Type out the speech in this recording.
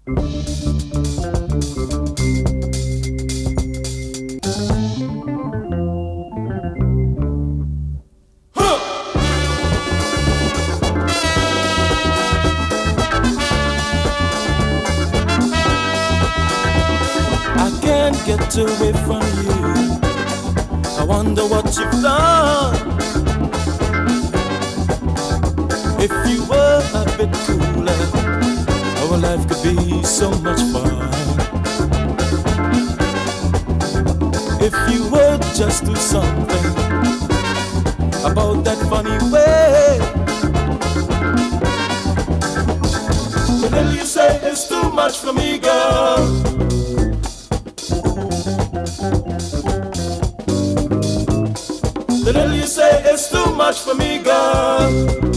Get away from you. I wonder what you've done. If you were a bit cooler, our life could be so much fun. If you would just do something about that funny way. But then you say it's too much for me, girl. The little you say is too much for me, girl.